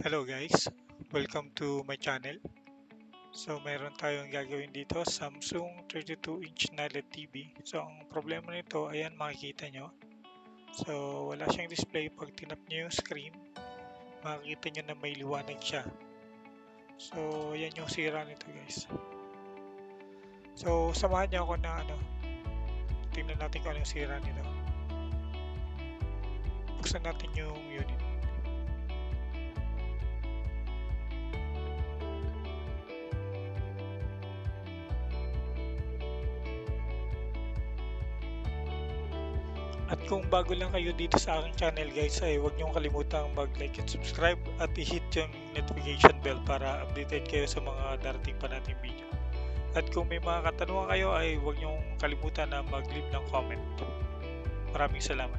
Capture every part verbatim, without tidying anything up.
Hello guys, welcome to my channel. So meron tayong gagawin dito, Samsung thirty-two inch na L E D T V. So ang problema nito, ayan makikita nyo. So wala siyang display. Pag tinap nyo yung screen, makikita nyo na may liwanag siya. So yan yung sira nito guys. So samahan nyo ako na ano, tingnan natin kung ano yung sira nito. Buksan natin yung unit. At kung bago lang kayo dito sa aking channel guys, ay huwag niyong kalimutang mag-like and subscribe at i-hit yung notification bell para updated kayo sa mga darating pa nating video. At kung may mga katanungan kayo ay huwag niyong kalimutan na mag-leave ng comment. Maraming salamat.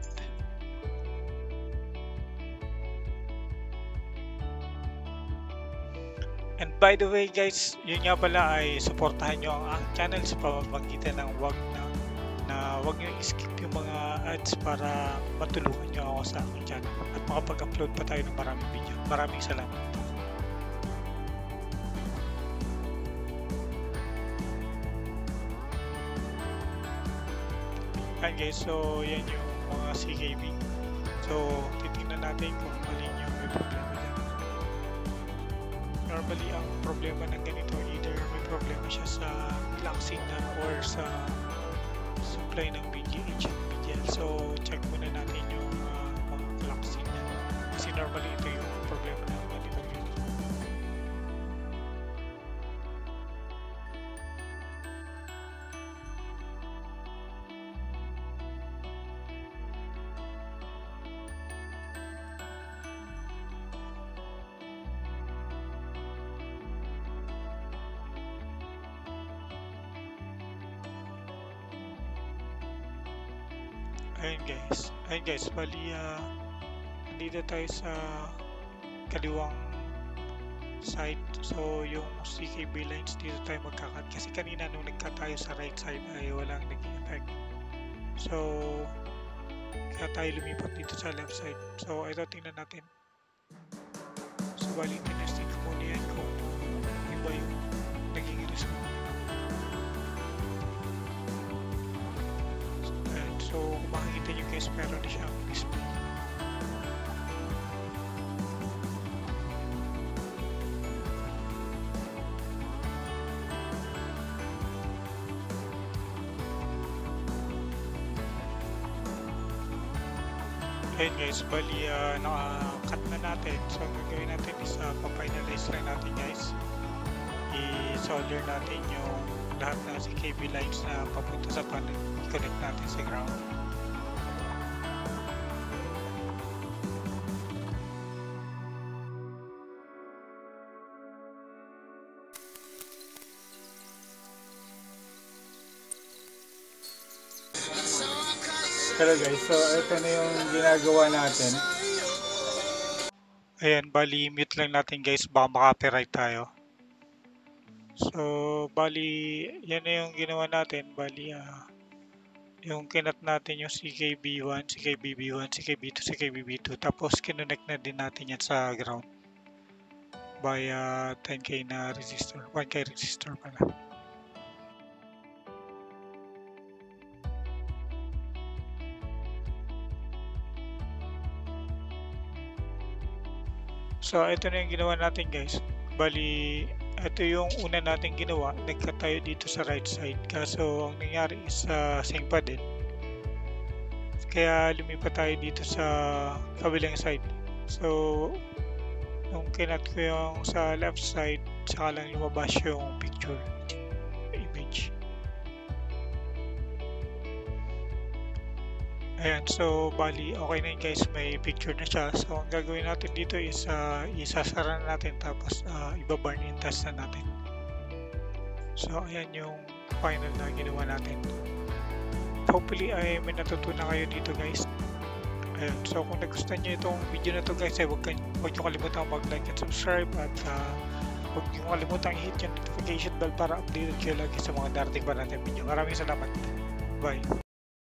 And by the way guys, yun nga pala ay supportahan nyo ang aking channel sa pamamagitan ng wag na na huwag nyo i-skip yung mga ads para matulungan nyo ako sa aking channel at makapag-upload pa tayo ng maraming video. Maraming salamat. Ayan guys, so yan yung mga C K B. So titingnan natin kung alin yung may problema dyan. Normally ang problema ng ganito, either may problema siya sa clock signal or sa supply ng B G H at B G L. So check muna natin yung uh, mga clock signal kasi normally ito yung problema ng ganito yun. Ayun guys, ayun guys, bali uh, nandito tayo sa kaliwang side. So yung C K B lines dito tayo magkakat kasi kanina nung nagka tayo sa right side ay walang naging effect. So kaya tayo lumipat dito sa left side. So ito tingnan natin. So bali tinesting ko muna yan kung iba yung naging result. So kung makikita nyo guys, meron na siyang display. Ayun guys, bali uh, naka-cut na natin. So ang gagawin natin is uh, pa-finalize lang natin guys. I-solder natin yung lahat ng C K B lines na papunta sa panel. I-connect natin sa ground. Hello guys, so ito na yung ginagawa natin. Ayan, bali mute lang natin guys, baka maka-copyright tayo. So bali yan na yung ginawa natin. Bali uh, yung kinat natin yung C K B one, C K B B one, C K B two, C K B B two, tapos kinonect na din natin yan sa ground by uh, ten K na resistor, one K resistor pala. So ito na yung ginawa natin guys. Bali ito yung una natin ginawa, nagka tayo dito sa right side, kaso ang nangyari is uh, sync pa din, kaya lumipat tayo dito sa kabilang side. So nung kinat ko yung sa left side, saka lang lumabas yung picture image. Ayan, so bali okay na yun guys, may picture na siya. So ang gagawin natin dito is uh, isasara na natin, tapos uh, iba-burn in test na natin. So ayan yung final na ginawa natin. Hopefully ay may natutunan kayo dito guys. Ayan, so kung nagustuhan nyo itong video na to guys, ay huwag nyo kalimutan mag-like and subscribe, at uh, huwag nyo kalimutan i-hit yung notification bell para updated kayo lagi sa mga darating pa natin video. Maraming salamat. Bye.